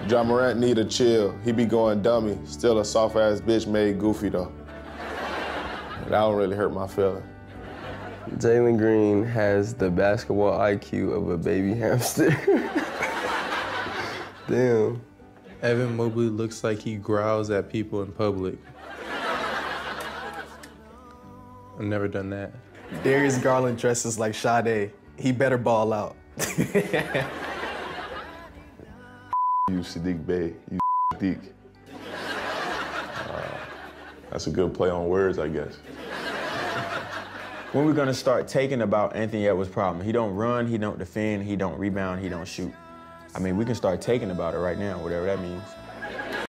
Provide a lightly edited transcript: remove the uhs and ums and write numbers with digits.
Ja Morant need a chill. He be going dummy. Still a soft-ass bitch made goofy, though. That don't really hurt my feeling. Jalen Green has the basketball IQ of a baby hamster. Damn. Evan Mobley looks like he growls at people in public. I've never done that. Darius Garland dresses like Sade. He better ball out. You Sadiq Bey, you Sadiq. That's a good play on words, I guess. When we're gonna start taking about Anthony Edwards' problem? He don't run, he don't defend, he don't rebound, he don't shoot. I mean, we can start taking about it right now, whatever that means.